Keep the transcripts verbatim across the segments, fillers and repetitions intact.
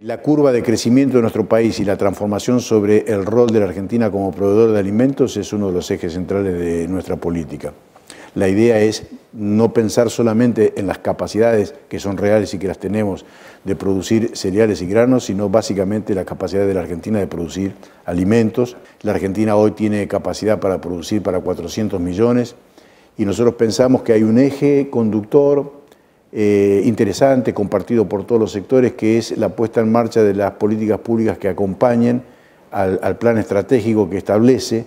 La curva de crecimiento de nuestro país y la transformación sobre el rol de la Argentina como proveedor de alimentos es uno de los ejes centrales de nuestra política. La idea es no pensar solamente en las capacidades que son reales y que las tenemos de producir cereales y granos, sino básicamente la capacidad de la Argentina de producir alimentos. La Argentina hoy tiene capacidad para producir para cuatrocientos millones y nosotros pensamos que hay un eje conductor Eh, interesante, compartido por todos los sectores, que es la puesta en marcha de las políticas públicas que acompañen al, al plan estratégico que establece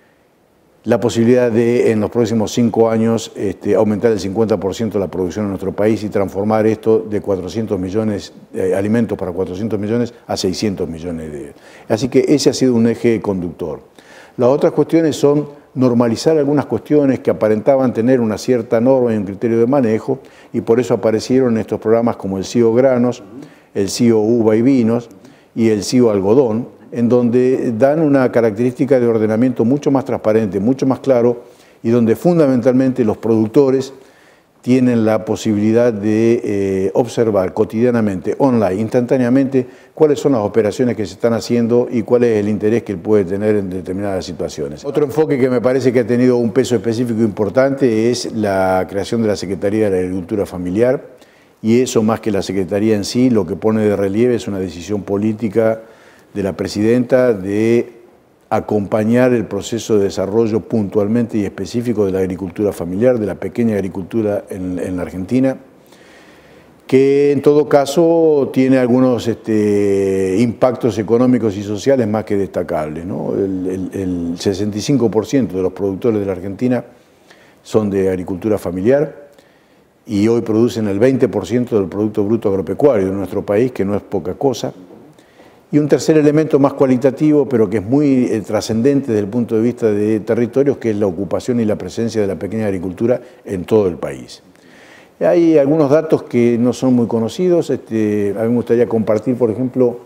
la posibilidad de, en los próximos cinco años, este, aumentar el cincuenta por ciento de la producción en nuestro país y transformar esto de cuatrocientos millones de alimentos para cuatrocientos millones a seiscientos millones de. Así que ese ha sido un eje conductor. Las otras cuestiones son normalizar algunas cuestiones que aparentaban tener una cierta norma y un criterio de manejo, y por eso aparecieron estos programas como el C I O Granos, el C I O Uva y Vinos y el C I O Algodón, en donde dan una característica de ordenamiento mucho más transparente, mucho más claro, y donde fundamentalmente los productores tienen la posibilidad de eh, observar cotidianamente, online, instantáneamente, cuáles son las operaciones que se están haciendo y cuál es el interés que él puede tener en determinadas situaciones. Otro enfoque que me parece que ha tenido un peso específico importante es la creación de la Secretaría de la Agricultura Familiar, y eso, más que la Secretaría en sí, lo que pone de relieve es una decisión política de la Presidenta de acompañar el proceso de desarrollo puntualmente y específico de la agricultura familiar, de la pequeña agricultura en, en la Argentina, que en todo caso tiene algunos este, impactos económicos y sociales más que destacables, ¿no? El, el, el sesenta y cinco por ciento de los productores de la Argentina son de agricultura familiar y hoy producen el veinte por ciento del Producto Bruto Agropecuario de nuestro país, que no es poca cosa. Y un tercer elemento más cualitativo, pero que es muy eh, trascendente desde el punto de vista de territorios, que es la ocupación y la presencia de la pequeña agricultura en todo el país. Hay algunos datos que no son muy conocidos. Este, a mí me gustaría compartir, por ejemplo,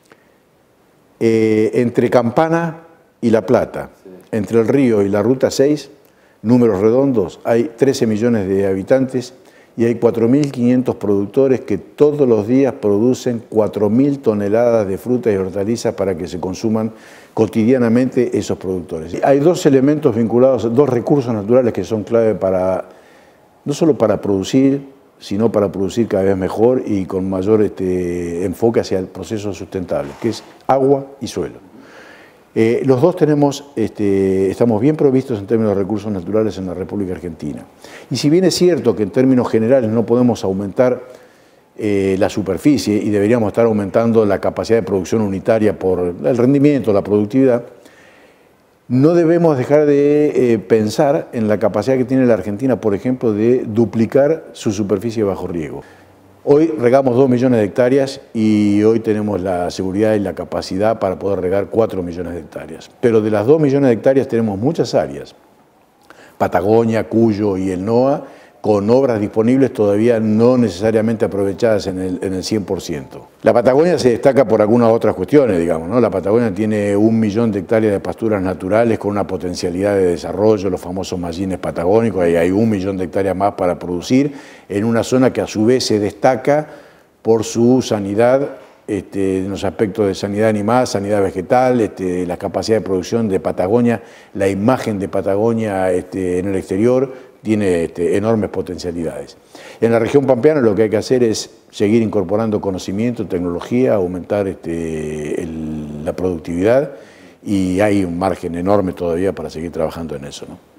eh, entre Campana y La Plata, sí, entre el río y la Ruta seis, números redondos, hay trece millones de habitantes y hay cuatro mil quinientos productores que todos los días producen cuatro mil toneladas de frutas y hortalizas para que se consuman cotidianamente esos productores. Hay dos elementos vinculados, dos recursos naturales que son clave para, no solo para producir, sino para producir cada vez mejor y con mayor este, enfoque hacia el proceso sustentable, que es agua y suelo. Eh, los dos tenemos, este, estamos bien provistos en términos de recursos naturales en la República Argentina. Y si bien es cierto que en términos generales no podemos aumentar eh, la superficie y deberíamos estar aumentando la capacidad de producción unitaria por el rendimiento, la productividad, no debemos dejar de eh, pensar en la capacidad que tiene la Argentina, por ejemplo, de duplicar su superficie bajo riego. Hoy regamos dos millones de hectáreas y hoy tenemos la seguridad y la capacidad para poder regar cuatro millones de hectáreas. Pero de las dos millones de hectáreas tenemos muchas áreas, Patagonia, Cuyo y el NOA, con obras disponibles todavía no necesariamente aprovechadas en el, en el cien por ciento. La Patagonia se destaca por algunas otras cuestiones, digamos, ¿no? La Patagonia tiene un millón de hectáreas de pasturas naturales con una potencialidad de desarrollo, los famosos mallines patagónicos, ahí hay un millón de hectáreas más para producir, en una zona que a su vez se destaca por su sanidad, este, en los aspectos de sanidad animal, sanidad vegetal, este, la capacidad de producción de Patagonia, la imagen de Patagonia este, en el exterior, tiene este, enormes potencialidades. En la región pampeana lo que hay que hacer es seguir incorporando conocimiento, tecnología, aumentar este, el, la productividad, y hay un margen enorme todavía para seguir trabajando en eso, ¿no?